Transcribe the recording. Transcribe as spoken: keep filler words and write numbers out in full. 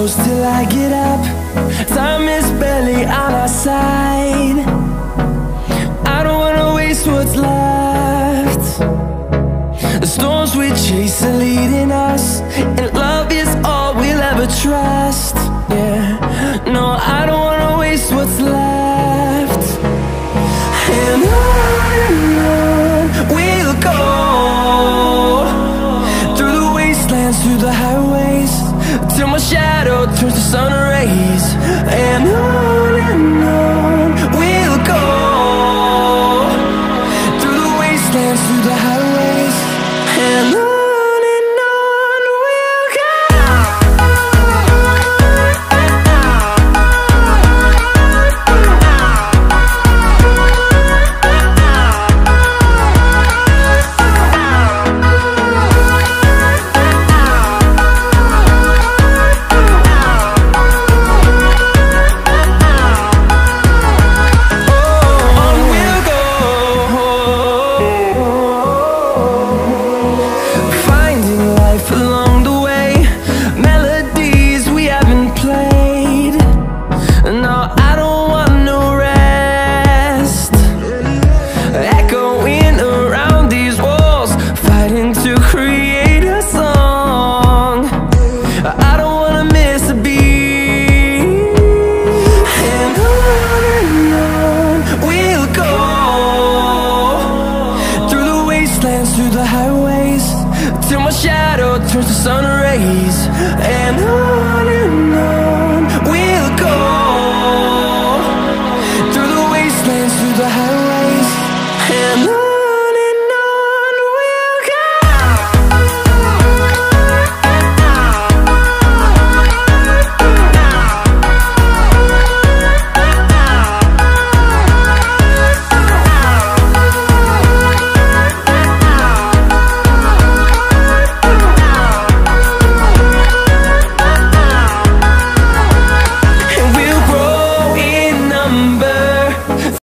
close till I get up. Time is barely on our side. I don't wanna waste what's left. The storms we chase are leading us, and love is all we'll ever trust. Yeah, no, I don't wanna waste what's left. And on and on we'll go, through the wastelands, through the highways, till my shadow turns to sun rays. And on and on we'll go, through the wastelands, through the highways, and on. Through the highways, till my shadow turns to sun rays. And